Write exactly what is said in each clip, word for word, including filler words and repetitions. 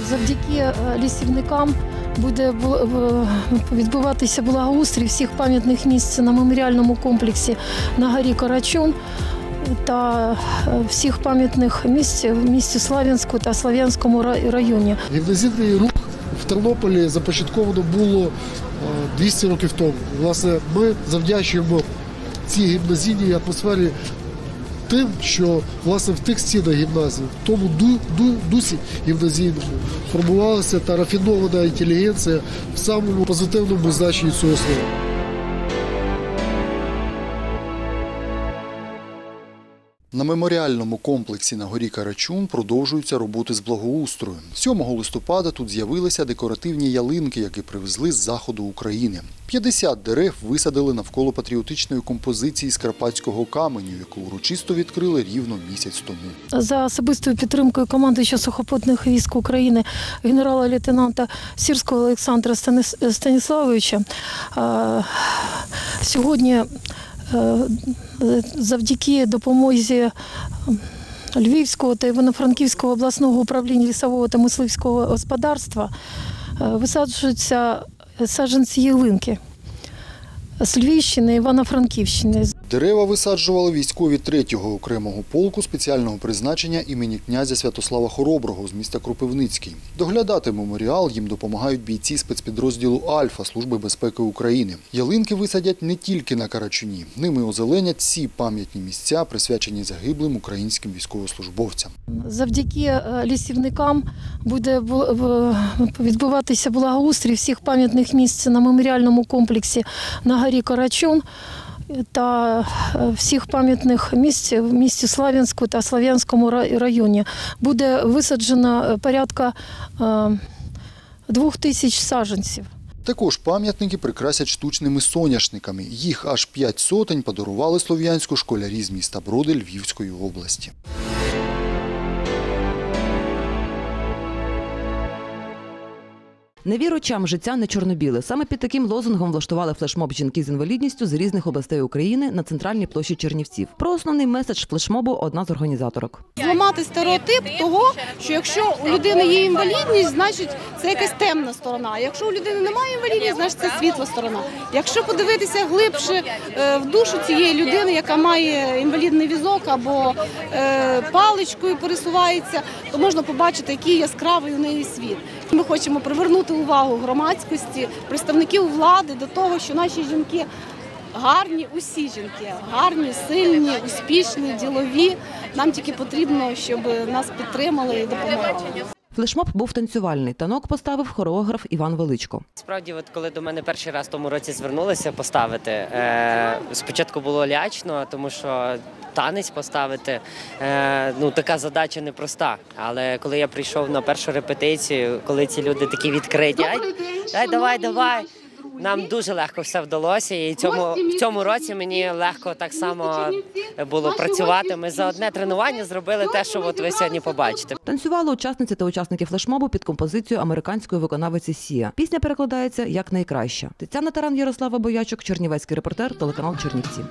Завдяки лісівникам буде відбуватися благоустрій всіх пам'ятних місць на меморіальному комплексі на горі Карачун та всіх пам'ятних місць в місті Слав'янську та Слов'янському районі. Гімназійний рух в Тернополі започатковано було двісті років тому. Власне, ми завдячуємо цій гімназійній атмосфері тим, що власне в тих стінах гімназії, в тому ду, ду, дусі гімназійному формувалася та рафінована інтелігенція в самому позитивному значенні цього слова. На меморіальному комплексі на горі Карачун продовжуються роботи з благоустрою. сьомого листопада тут з'явилися декоративні ялинки, які привезли з заходу України. п'ятдесят дерев висадили навколо патріотичної композиції з карпатського каменю, яку урочисто відкрили рівно місяць тому. За особистою підтримкою командуючого сухопутних військ України генерала-лейтенанта Сірського Олександра Станіславовича сьогодні завдяки допомозі Львівського та Івано-Франківського обласного управління лісового та мисливського господарства висаджуються саджанці ялинки з Львівщини, Івано-Франківщини. Дерева висаджували військові третього окремого полку спеціального призначення імені князя Святослава Хороброго з міста Кропивницький. Доглядати меморіал їм допомагають бійці спецпідрозділу «Альфа» Служби безпеки України. Ялинки висадять не тільки на Карачуні. Ними озеленять всі пам'ятні місця, присвячені загиблим українським військовослужбовцям. Завдяки лісівникам буде відбуватися благоустрій всіх пам'ятних місць на меморіальному комплексі на горі Карачун та всіх пам'ятних місць в місті Слав'янську та Слов'янському районі. Буде висаджено порядка двох тисяч саджанців. Також пам'ятники прикрасять штучними соняшниками. Їх аж п'ять сотень подарували Слов'янську школярі з міста Броди Львівської області. Не вір очам, життя не чорно-біле. Саме під таким лозунгом влаштували флешмоб жінки з інвалідністю з різних областей України на центральній площі Чернівців. Про основний меседж флешмобу одна з організаторок. Зламати стереотип того, що якщо у людини є інвалідність, значить це якась темна сторона. А якщо у людини немає інвалідності, значить це світла сторона. Якщо подивитися глибше в душу цієї людини, яка має інвалідний візок або паличкою пересувається, то можна побачити, який яскравий у неї світ. Ми хочемо привернути увагу громадськості, представників влади до того, що наші жінки гарні, усі жінки, гарні, сильні, успішні, ділові. Нам тільки потрібно, щоб нас підтримали і допомагали. Флешмоб був танцювальний. Танок поставив хореограф Іван Величко. Справді, от коли до мене перший раз в тому році звернулися поставити, е, спочатку було лячно, тому що танець поставити, е, ну така задача непроста. Але коли я прийшов на першу репетицію, коли ці люди такі відкриті, ай, ай давай, давай. Нам дуже легко все вдалося, і цьому, в цьому році мені легко так само було працювати. Ми за одне тренування зробили те, що от ви сьогодні побачите. Танцювали учасниці та учасники флешмобу під композицію американської виконавиці Сія. Пісня перекладається як найкраща. Тетяна Таран, Ярослава Боячук, Чернівецький репортер, телеканал Чернівці.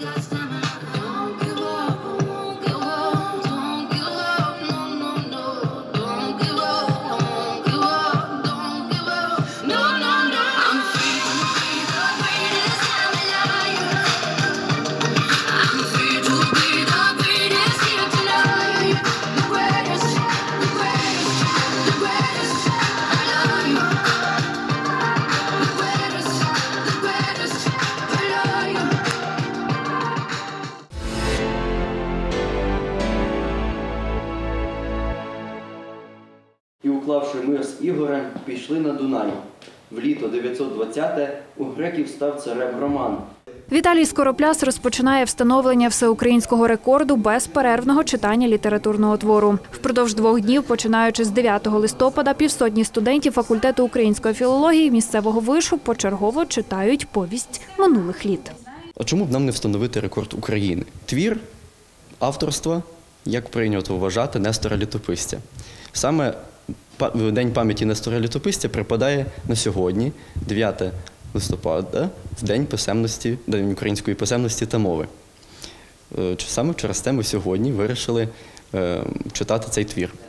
І, уклавши мир з Ігорем, пішли на Дунай. В літо дев'ятсот двадцяте у греків став царем Роман. Віталій Скоропляс розпочинає встановлення всеукраїнського рекорду безперервного читання літературного твору. Впродовж двох днів, починаючи з дев'ятого листопада, півсотні студентів факультету української філології місцевого вишу почергово читають повість минулих літ. А чому б нам не встановити рекорд України? Твір авторства, як прийнято вважати, Нестора Літописця. Саме День пам'яті Нестора Літописця припадає на сьогодні, дев'яте листопада, в День писемності, День української писемності та мови. Саме через те ми сьогодні вирішили читати цей твір.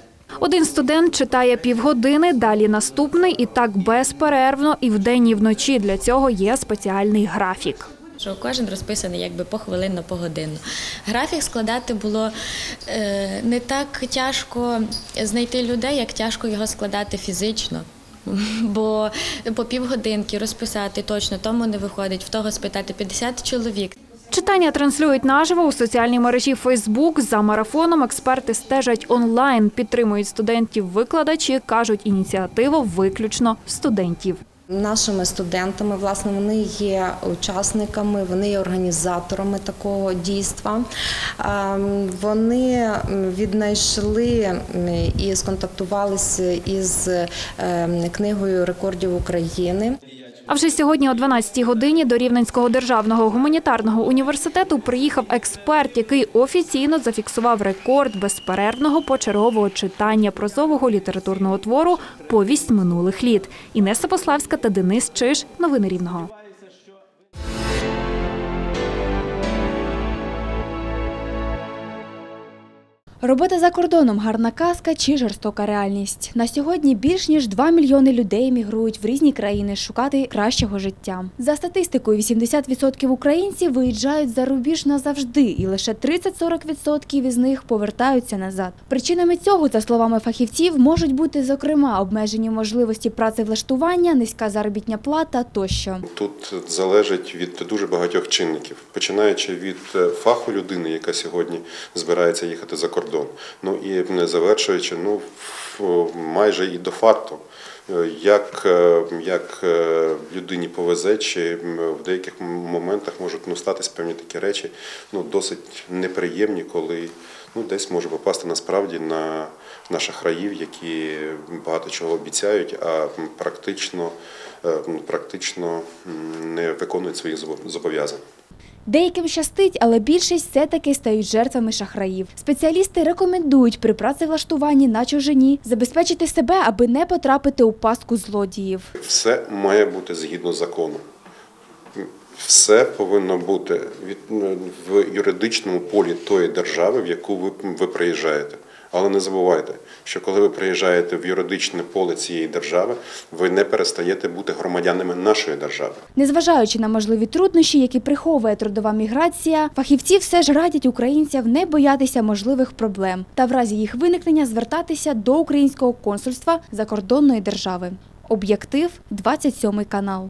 Один студент читає півгодини, далі наступний і так безперервно і вдень, і вночі. Для цього є спеціальний графік. Що кожен розписаний якби похвилинно, погодинно. Графік складати було е, не так тяжко знайти людей, як тяжко його складати фізично. Бо по півгодинки розписати точно тому не виходить, в того спитати п'ятдесят чоловік. Читання транслюють наживо у соціальній мережі Фейсбук. За марафоном експерти стежать онлайн, підтримують студентів-викладачі, кажуть, ініціатива виключно студентів. Нашими студентами, власне, вони є учасниками, вони є організаторами такого дійства. Вони віднайшли і сконтактувалися із книгою рекордів України. А вже сьогодні о дванадцятій годині до Рівненського державного гуманітарного університету приїхав експерт, який офіційно зафіксував рекорд безперервного почергового читання прозового літературного твору «Повість минулих літ». Інеса Пославська та Денис Чиж. Новини Рівного. Робота за кордоном – гарна казка чи жорстока реальність? На сьогодні більш ніж два мільйони людей мігрують в різні країни шукати кращого життя. За статистикою, вісімдесят відсотків українців виїжджають за рубіж назавжди, і лише тридцять-сорок відсотків із них повертаються назад. Причинами цього, за словами фахівців, можуть бути, зокрема, обмежені можливості працевлаштування, низька заробітня плата тощо. Тут залежить від дуже багатьох чинників, починаючи від фаху людини, яка сьогодні збирається їхати за кордон. Ну і не завершуючи, ну, майже і до факту, як, як людині повезе, чи в деяких моментах можуть ну, статись певні такі речі, ну, досить неприємні, коли ну, десь може попасти насправді на, на шахраїв, які багато чого обіцяють, а практично, практично не виконують своїх зобов'язань. Деяким щастить, але більшість все-таки стають жертвами шахраїв. Спеціалісти рекомендують при працевлаштуванні на чужині забезпечити себе, аби не потрапити у пастку злодіїв. Все має бути згідно закону. Все повинно бути в юридичному полі тої держави, в яку ви, ви приїжджаєте. Але не забувайте, що коли ви приїжджаєте в юридичне поле цієї держави, ви не перестаєте бути громадянами нашої держави. Незважаючи на можливі труднощі, які приховує трудова міграція, фахівці все ж радять українцям не боятися можливих проблем та в разі їх виникнення звертатися до українського консульства закордонної держави. Об'єктив, двадцять сьомий канал.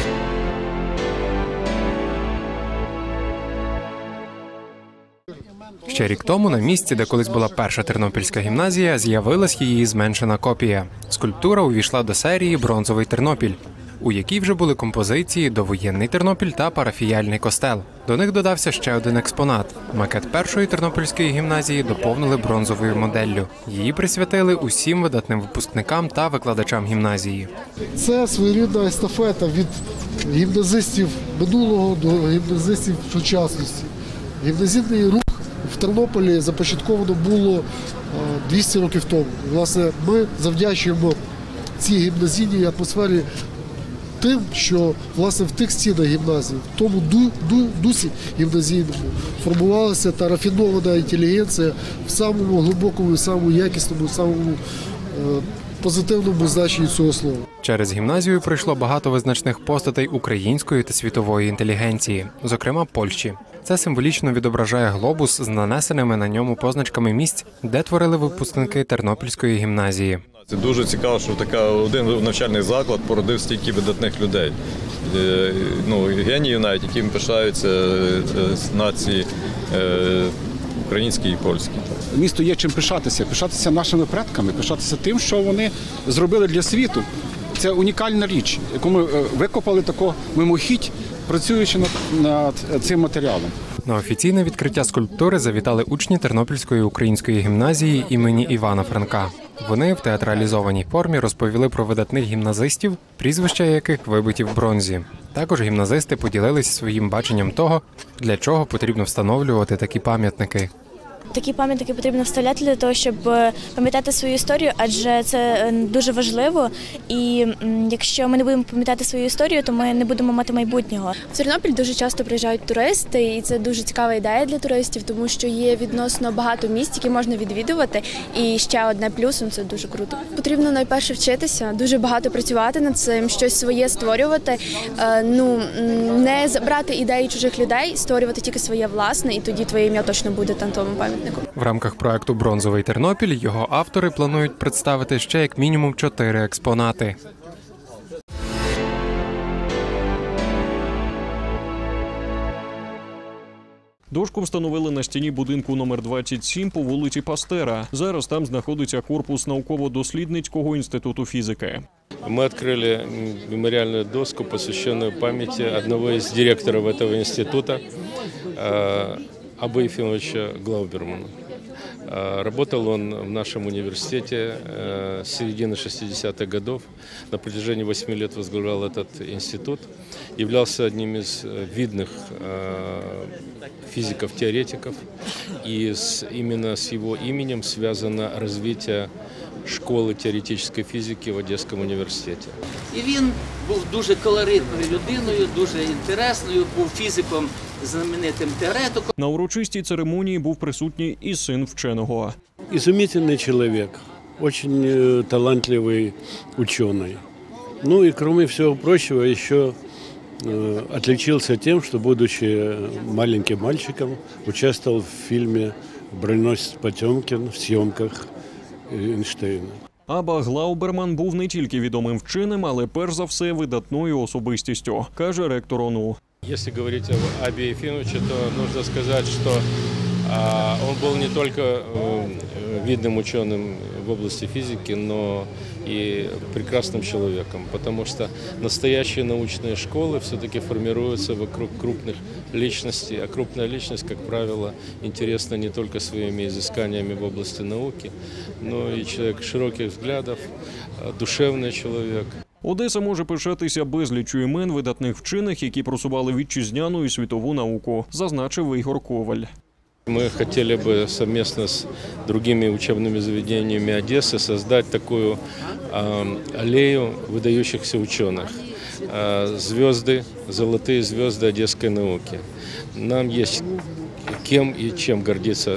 Ще рік тому на місці, де колись була перша Тернопільська гімназія, з'явилась її зменшена копія. Скульптура увійшла до серії «Бронзовий Тернопіль», у якій вже були композиції «Довоєнний Тернопіль» та «Парафіяльний костел». До них додався ще один експонат. Макет першої Тернопільської гімназії доповнили бронзовою моделлю. Її присвятили усім видатним випускникам та викладачам гімназії. Це своєрідна естафета від гімназистів минулого до гімназистів сучасності. Гімназійний рух в Тернополі започатковано було двісті років тому. Власне, ми завдячуємо цій гімназійній атмосфері тим, що власне в тих стінах гімназії, в тому ду, ду, дусі гімназійному формувалася та рафінована інтелігенція в самому глибокому, самому якісному, самому е, позитивному значенні цього слова. Через гімназію пройшло багато визначних постатей української та світової інтелігенції, зокрема Польщі. Це символічно відображає глобус з нанесеними на ньому позначками місць, де творили випускники Тернопільської гімназії. Це дуже цікаво, що така один навчальний заклад породив стільки видатних людей. Ну, геніїв навіть, яким пишаються нації українські і польські. Місто є чим пишатися, пишатися нашими предками, пишатися тим, що вони зробили для світу. Це унікальна річ, яку ми викопали тако мимохідь, працюючи над, над цим матеріалом. На офіційне відкриття скульптури завітали учні Тернопільської української гімназії імені Івана Франка. Вони в театралізованій формі розповіли про видатних гімназистів, прізвища яких вибиті в бронзі. Також гімназисти поділились своїм баченням того, для чого потрібно встановлювати такі пам'ятники. Такі пам'ятники потрібно вставляти для того, щоб пам'ятати свою історію, адже це дуже важливо. І якщо ми не будемо пам'ятати свою історію, то ми не будемо мати майбутнього. В Тернопіль дуже часто приїжджають туристи, і це дуже цікава ідея для туристів, тому що є відносно багато місць, які можна відвідувати. І ще одне плюсом – це дуже круто. Потрібно найперше вчитися, дуже багато працювати над цим, щось своє створювати, ну не забрати ідеї чужих людей, створювати тільки своє власне, і тоді твоє ім'я точно буде на тому пам'ятнику. В рамках проекту «Бронзовий Тернопіль» його автори планують представити ще як мінімум чотири експонати. Дошку встановили на стіні будинку номер двадцять сім по вулиці Пастера. Зараз там знаходиться корпус науково-дослідницького інституту фізики. Мы открыли мемориальную доску, посвященную памяти одного из директоров этого института, Абы Ефимовича Глаубермана. Работал он в нашем университете с середины шестидесятых годов. На протяжении восьми лет возглавлял этот институт. Являлся одним из видных физиков-теоретиков. И с, именно с его именем связано развитие школи теоретичної фізики в Одеському університеті. І він був дуже колоритною людиною, дуже інтересною, був фізиком, знаменитим теоретиком. На урочистій церемонії був присутній і син вченого. Изумительный человек, очень талантливый ученый. Ну и кроме всего прочего еще отличился тем, что, будучи маленьким мальчиком, участвовал в фильме «Броненосец Потемкин» в съемках Ейнштейна. Аба Глауберман був не тільки відомим вченим, але перш за все видатною особистістю, каже ректор ОНУ. Если говорить об Абе Ефимовиче, то нужно сказать, что а, он был не только э, видным ученым в области физики, но и прекрасным человеком, потому что настоящие научные школы все-таки формируются вокруг крупных личностей, а крупная личность, как правило, интересна не только своими изысканиями в области науки, но и человек широких взглядов, душевный человек. Одеса може пишатися безліччю імен видатних вчених, які просували вітчизняну і світову науку, зазначив Ігор Коваль. Мы хотели бы совместно с другими учебными заведениями Одессы создать такую э, аллею выдающихся ученых. Э, звезды, золотые звезды одесской науки. Нам есть кем и чем гордиться.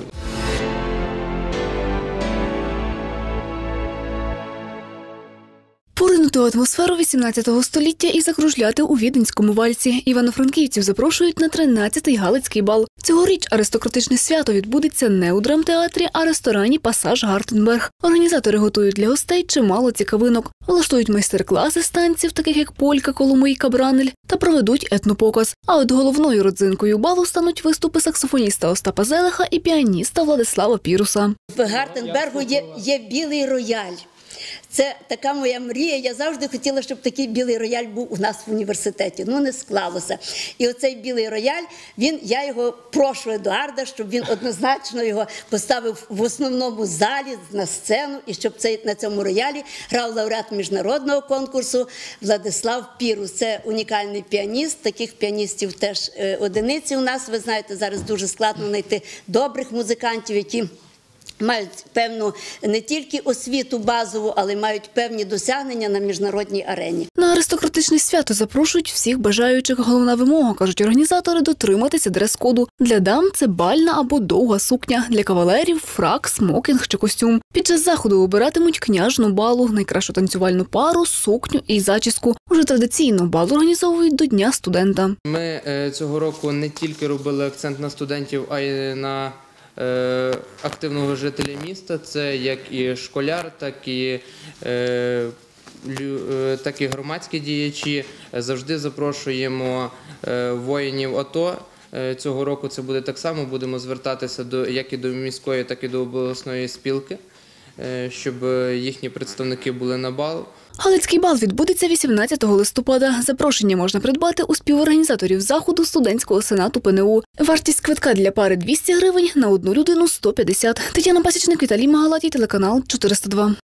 Поринути у атмосферу вісімнадцятого століття і закружляти у віденському вальсі. Івано-франківців запрошують на тринадцятий Галицький бал. Цьогоріч аристократичне свято відбудеться не у драмтеатрі, а ресторані «Пасаж Гартенберг». Організатори готують для гостей чимало цікавинок. Влаштують майстер-класи з танців, таких як полька, коломийка, бранель, та проведуть етнопоказ. А от головною родзинкою балу стануть виступи саксофоніста Остапа Зелеха і піаніста Владислава Піруса. В Гартенбергу є, є білий рояль. Це така моя мрія. Я завжди хотіла, щоб такий білий рояль був у нас в університеті. Ну, не склалося. І оцей білий рояль, він, я його прошу Едуарда, щоб він однозначно його поставив в основному залі на сцену, і щоб цей, на цьому роялі грав лауреат міжнародного конкурсу Владислав Пірус. Це унікальний піаніст. Таких піаністів теж е, одиниці у нас. Ви знаєте, зараз дуже складно знайти добрих музикантів, які мають певну не тільки освіту базову, але мають певні досягнення на міжнародній арені. На аристократичне свято запрошують всіх бажаючих. Головна вимога, кажуть організатори, дотриматися дрес-коду. Для дам це бальна або довга сукня, для кавалерів – фрак, смокінг чи костюм. Під час заходу обиратимуть княжну балу, найкращу танцювальну пару, сукню і зачіску. Уже традиційно бал організовують до Дня студента. Ми цього року не тільки робили акцент на студентів, а й на активного жителя міста. Це як і школяр, так і, так і громадські діячі. Завжди запрошуємо воїнів АТО. Цього року це буде так само. Будемо звертатися до, як і до міської, так і до обласної спілки, щоб їхні представники були на бал. Галицький бал відбудеться вісімнадцятого листопада. Запрошення можна придбати у співорганізаторів заходу студентського сенату ПНУ. Вартість квитка для пари двісті гривень, на одну людину – сто п'ятдесят. Тетяна Пасічник, Віталій Магалатій, телеканал чотириста два.